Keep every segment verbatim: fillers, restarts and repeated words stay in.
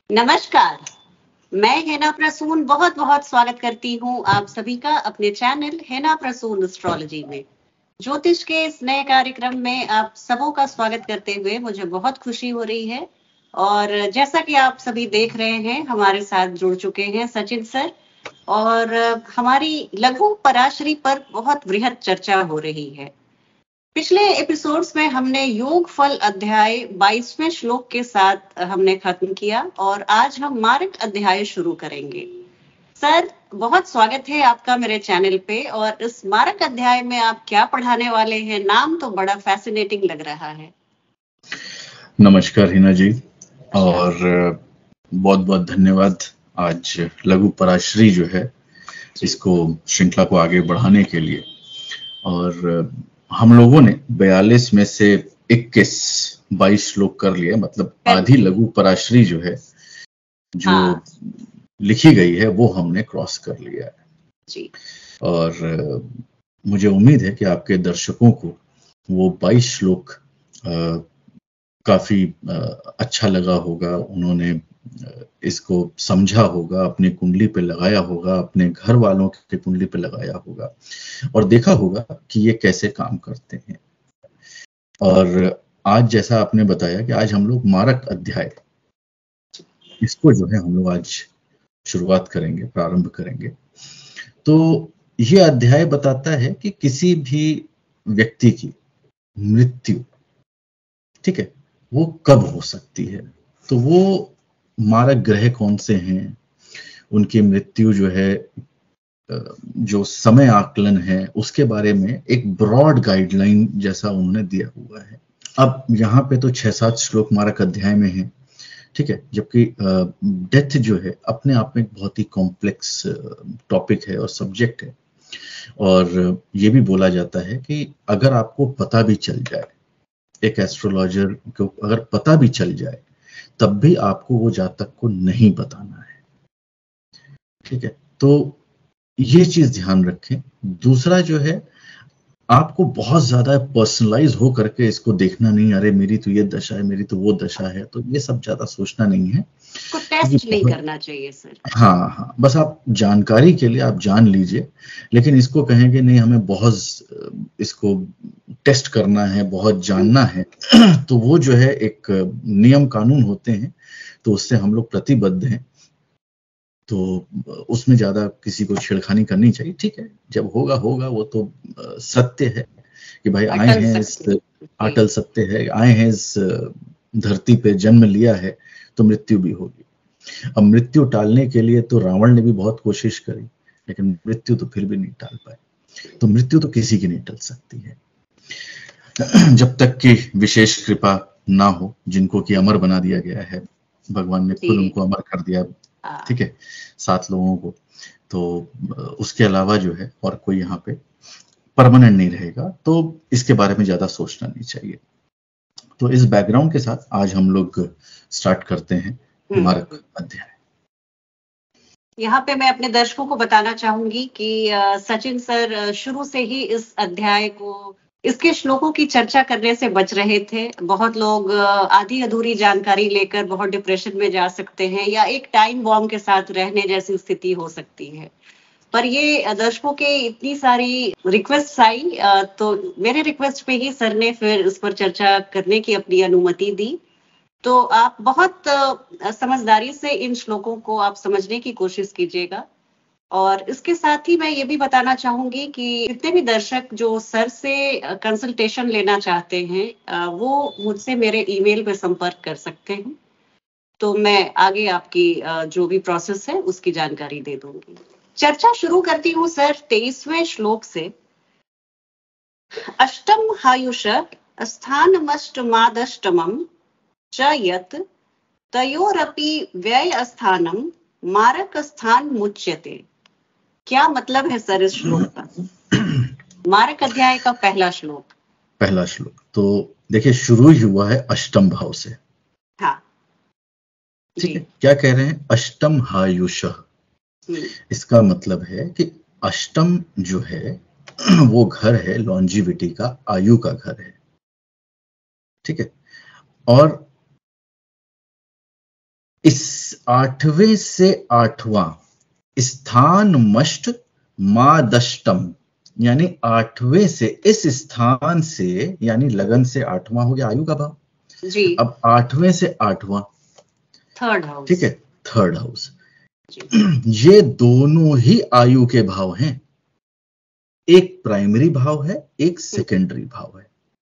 नमस्कार, मैं हेना प्रसून बहुत बहुत स्वागत करती हूँ आप सभी का अपने चैनल हेना प्रसून एस्ट्रोलॉजी में। ज्योतिष के इस नए कार्यक्रम में आप सबों का स्वागत करते हुए मुझे बहुत खुशी हो रही है। और जैसा कि आप सभी देख रहे हैं, हमारे साथ जुड़ चुके हैं सचिन सर और हमारी लघु पराशरी पर बहुत वृहद चर्चा हो रही है। पिछले एपिसोड्स में हमने योग फल अध्याय बाईसवें श्लोक के साथ हमने खत्म किया और आज हम मारक अध्याय शुरू करेंगे। सर, बहुत स्वागत है आपका मेरे चैनल पे। और इस मारक अध्याय में आप क्या पढ़ाने वाले हैं? नाम तो बड़ा फैसिनेटिंग लग रहा है। नमस्कार हिना जी, और बहुत बहुत धन्यवाद। आज लघु पराशरी जो है इसको श्रृंखला को आगे बढ़ाने के लिए, और हम लोगों ने बयालीस में से इक्कीस बाईस श्लोक कर लिए, मतलब आधी लघु पराशरी जो है जो हाँ। लिखी गई है वो हमने क्रॉस कर लिया है जी। और मुझे उम्मीद है कि आपके दर्शकों को वो बाईस श्लोक काफी अच्छा लगा होगा, उन्होंने इसको समझा होगा, अपनी कुंडली पे लगाया होगा, अपने घर वालों की कुंडली पे लगाया होगा और देखा होगा कि ये कैसे काम करते हैं। और आज जैसा आपने बताया कि आज हम लोग मारक अध्याय, इसको जो है हम लोग आज शुरुआत करेंगे, प्रारंभ करेंगे। तो ये अध्याय बताता है कि किसी भी व्यक्ति की मृत्यु, ठीक है, वो कब हो सकती है। तो वो मारक ग्रह कौन से हैं, उनकी मृत्यु जो है, जो समय आकलन है, उसके बारे में एक ब्रॉड गाइडलाइन जैसा उन्होंने दिया हुआ है। अब यहाँ पे तो छह सात श्लोक मारक अध्याय में है, ठीक है, जबकि डेथ जो है अपने आप में एक बहुत ही कॉम्प्लेक्स टॉपिक है और सब्जेक्ट है। और ये भी बोला जाता है कि अगर आपको पता भी चल जाए, एक एस्ट्रोलॉजर को अगर पता भी चल जाए, तब भी आपको वो जातक को नहीं बताना है, ठीक है। तो ये चीज ध्यान रखें। दूसरा जो है, आपको बहुत ज्यादा पर्सनलाइज हो करके इसको देखना नहीं, अरे मेरी तो ये दशा है, मेरी तो वो दशा है, तो ये सब ज्यादा सोचना नहीं है। को टेस्ट नहीं करना चाहिए सर। हाँ हाँ, बस आप जानकारी के लिए आप जान लीजिए, लेकिन इसको कहेंगे नहीं हमें बहुत इसको टेस्ट करना है, बहुत जानना है, तो वो जो है एक नियम कानून होते हैं, तो उससे हम लोग प्रतिबद्ध हैं, तो उसमें ज्यादा किसी को छेड़खानी करनी चाहिए, ठीक है। जब होगा होगा, वो तो सत्य है कि भाई आए हैं इस अटल सत्य है, आए हैं इस धरती पे, जन्म लिया है तो मृत्यु भी होगी। अब मृत्यु टालने के लिए तो रावण ने भी बहुत कोशिश करी, लेकिन मृत्यु तो फिर भी नहीं टाल पाए। तो मृत्यु तो किसी की नहीं टल सकती है, जब तक कि विशेष कृपा ना हो, जिनको कि अमर बना दिया गया है, भगवान ने खुद उनको अमर कर दिया, ठीक है, सात लोगों को। तो उसके अलावा जो है और कोई यहाँ पे परमानेंट नहीं रहेगा, तो इसके बारे में ज्यादा सोचना नहीं चाहिए। तो इस बैकग्राउंड के साथ आज हम लोग स्टार्ट करते हैं मारक अध्याय। यहाँ पे मैं अपने दर्शकों को बताना चाहूंगी कि सचिन सर शुरू से ही इस अध्याय को, इसके श्लोकों की चर्चा करने से बच रहे थे। बहुत लोग आधी अधूरी जानकारी लेकर बहुत डिप्रेशन में जा सकते हैं या एक टाइम बॉम्ब के साथ रहने जैसी स्थिति हो सकती है। पर ये दर्शकों के इतनी सारी रिक्वेस्ट आई, तो मेरे रिक्वेस्ट पे ही सर ने फिर इस पर चर्चा करने की अपनी अनुमति दी। तो आप बहुत समझदारी से इन श्लोकों को आप समझने की कोशिश कीजिएगा। और इसके साथ ही मैं ये भी बताना चाहूंगी कि जितने भी दर्शक जो सर से कंसल्टेशन लेना चाहते हैं, वो मुझसे मेरे ईमेल पे संपर्क कर सकते हैं, तो मैं आगे आपकी जो भी प्रोसेस है उसकी जानकारी दे दूंगी। चर्चा शुरू करती हूँ सर तेईसवें श्लोक से। अष्टम हायुष स्थानमष्टमादष्टमं च यत् तयोरपि व्यय स्थानम मारक स्थान मुच्यते। क्या मतलब है सर इस श्लोक का? मारक अध्याय का पहला श्लोक। पहला श्लोक तो देखिए शुरू ही हुआ है अष्टम भाव से। हाँ, ठीक है। क्या कह रहे हैं? अष्टम हायुष। इसका मतलब है कि अष्टम जो है वो घर है लॉन्जिविटी का, आयु का घर है, ठीक है। और इस आठवें से आठवां स्थान मष्ट मादष्टम, यानी आठवें से इस स्थान से, यानी लगन से आठवां हो गया आयु का भाव जी। अब आठवें से आठवां थर्ड हाउस, ठीक है, थर्ड हाउस, जी। ये दोनों ही आयु के भाव हैं। एक प्राइमरी भाव है, एक सेकेंडरी भाव है।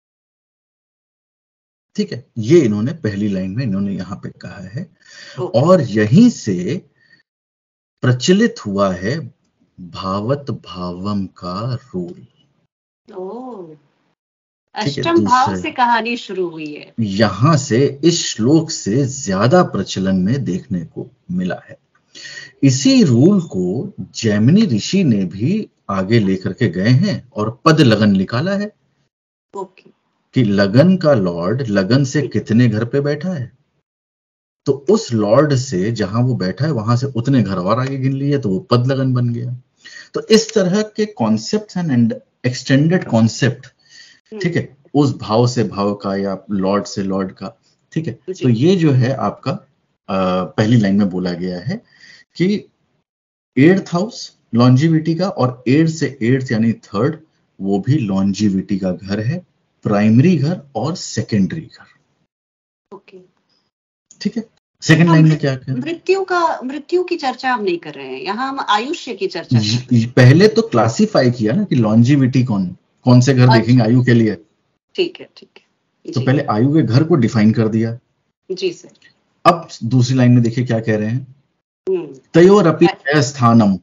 ठीक है, ये इन्होंने पहली लाइन में इन्होंने यहां पे कहा है, और यहीं से प्रचलित हुआ है भावत भावम का रूल। ओह, ठीक है, अष्टम भाव दूसरे से कहानी शुरू हुई है। यहां से इस श्लोक से ज्यादा प्रचलन में देखने को मिला है। इसी रूल को जैमिनी ऋषि ने भी आगे लेकर के गए हैं और पद लगन निकाला है। ओके। कि लगन का लॉर्ड लगन से कितने घर पे बैठा है, तो उस लॉर्ड से जहां वो बैठा है वहां से उतने घर और आगे गिन लिए, तो वो पद लगन बन गया। तो इस तरह के कॉन्सेप्ट एंड एक्सटेंडेड कॉन्सेप्ट, ठीक है, उस भाव से भाव का या लॉर्ड से लॉर्ड का, ठीक है। तो ये जो है आपका आ, पहली लाइन में बोला गया है कि एट्थ हाउस लॉन्जिविटी का, और एट से एट्थ यानी थर्ड वो भी लॉन्जिविटी का घर है, प्राइमरी घर और सेकेंडरी घर। ओके, ठीक है। सेकंड लाइन में क्या है? मृत्यु का मृत्यु की चर्चा हम नहीं कर रहे हैं यहाँ, हम आयुष्य की चर्चा कर रहे हैं। पहले तो क्लासिफाई किया ना कि लॉन्जिविटी कौन कौन से घर देखेंगे आयु के लिए। ठीक है, ठीक है, तो पहले आयु के घर को डिफाइन कर दिया। जी सर। अब दूसरी लाइन में देखिए क्या कह रहे हैं, तयोरपि व्यय स्थानम,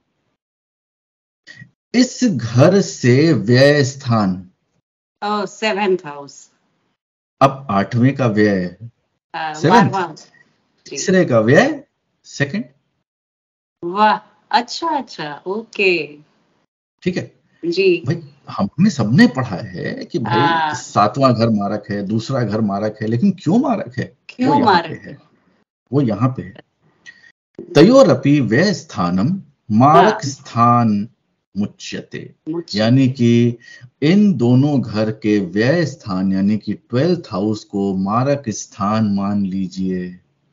इस घर से व्यय स्थान, सेवेंथ हाउस। अब आठवें का व्यय सेवेंथ, तीसरे का व्यय सेकंड। वाह, अच्छा अच्छा, ओके, ठीक है जी। भाई, हमने सबने पढ़ा है कि भाई सातवां घर मारक है, दूसरा घर मारक है, लेकिन क्यों मारक है? क्यों वो मारक है, वो यहाँ पे है। तयोरपि व्यय स्थानम मारक स्थान मुच्यते, यानी कि इन दोनों घर के व्यय स्थान यानी कि ट्वेल्थ हाउस को मारक स्थान मान लीजिए।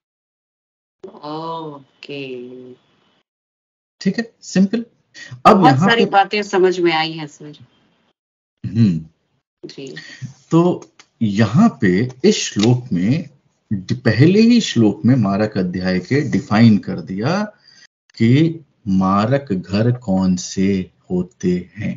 ओके, ठीक है, सिंपल। अब बहुत यहाँ सारी पे बातें समझ में आई हैं सर। हम्म जी। तो यहाँ पे इस श्लोक में, पहले ही श्लोक में मारक अध्याय के डिफाइन कर दिया कि मारक घर कौन से होते हैं।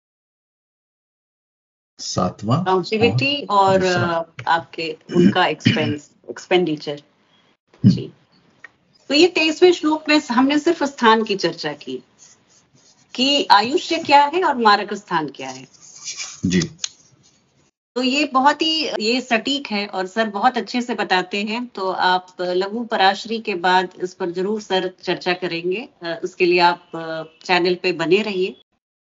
सातवां लॉन्जिविटी और, और आपके उनका एक्सपेंस एक्सपेंडिचर। जी। तो ये तेईसवें श्लोक में हमने सिर्फ स्थान की चर्चा की कि आयुष्य क्या है और मारक स्थान क्या है। जी। तो ये बहुत ही ये सटीक है और सर बहुत अच्छे से बताते हैं। तो आप लघु पराशरी के बाद इस पर जरूर सर चर्चा करेंगे, उसके लिए आप चैनल पे बने रहिए।